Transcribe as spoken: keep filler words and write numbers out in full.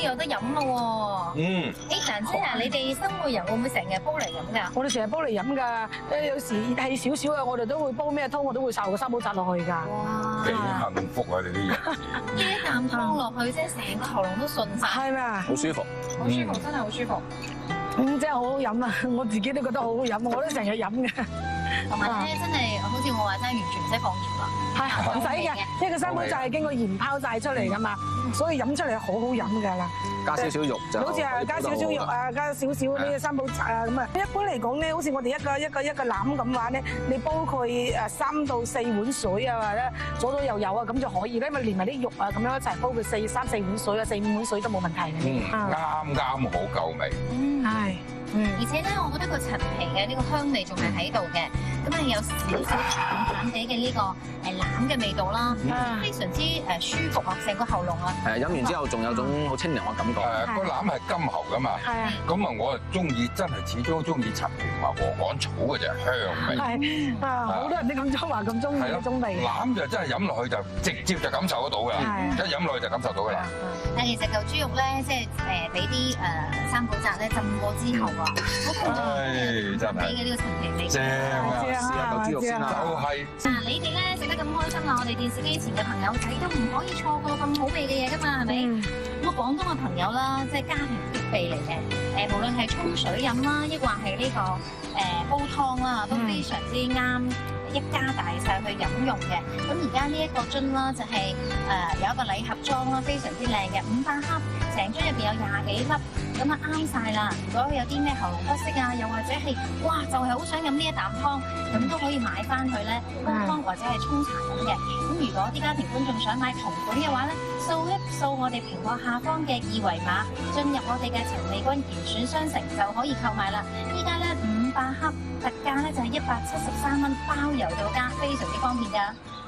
以有得飲咯喎。 嗯。 誒，蘭姐啊，你哋生活人會唔會成日煲嚟飲㗎？ 我哋成日煲嚟飲㗎，誒有時熱氣少少啊，我哋都會煲咩湯，我都會烚個三寶雜落去㗎。 哇！ 幾幸福啊！你啲人。 呢一啖湯落去，即係成個喉嚨都順晒， 係咪啊？ 好舒服， 好舒服，真係好舒服。 嗯，真係好好飲啊！我自己都覺得好好飲，我都成日飲嘅。 同埋咧，真係好似我話齋，完全唔使放鹽啦。 係唔使嘅，因為個三寶就係經過鹽泡曬出嚟㗎嘛，所以飲出嚟好好飲㗎啦。 加少少肉就好似係加少少肉啊，加少少呢個三寶茶啊咁啊。一般嚟講咧，好似我哋一個一個一個籃咁話咧，你煲佢誒三到四碗水啊，或者左左右右啊咁就可以咧，因為連埋啲肉啊咁樣一齊煲佢四三四碗水啊，四五碗水都冇問題嘅。 嗯，啱啱好夠味。 嗯， 係。嗯， 而且咧，我覺得個陳皮嘅呢個香味仲係喺度嘅，咁啊有少少淡淡地嘅呢個誒欖嘅味道啦，非常之誒舒服啊，成個喉嚨啊。 係飲完之後仲有種好清涼嘅感覺。 誒個欖係甘喉㗎嘛。 係啊。 咁啊，我啊中意真係始終中意陳皮同埋禾稈草嘅就係香味。 係啊，好多人都咁中話咁中意呢種味。 欖就真係飲落去就直接就感受得到㗎，一飲落去就感受到㗎啦。 但其實嚿豬肉咧，即係誒俾啲誒三寶雜咧浸過之後啊，好係真係嘅呢個陳皮味。 正啊！ 試下嚿豬肉先啦。 就係嗱，你哋咧食得咁開心啦，我哋電視機前嘅朋友仔都唔可以錯過咁好味嘅嘢㗎嘛，係咪？咁啊，廣東嘅朋友啦，即係家庭必備嚟嘅。誒，無論係沖水飲啦，抑或係呢個誒煲湯啦，都非常之啱一家大細去飲用嘅。咁而家呢一個樽啦，就係誒有一個禮盒裝啦，非常之靚嘅，五百克，成樽入邊有廿幾粒，咁啊啱晒啦。如果有啲咩喉嚨不適啊，又或者係哇，就係好想飲呢一啖湯，咁都可以買翻去咧煲湯或者係沖茶咁嘅。咁如果啲家庭觀眾想買同款嘅話咧，掃一掃我哋屏幕下方嘅二維碼，進入我哋嘅陳美君嚴選商城就可以購買啦。依家咧五百克特價咧就係一百七十三蚊，包郵到家，非常之方便㗎。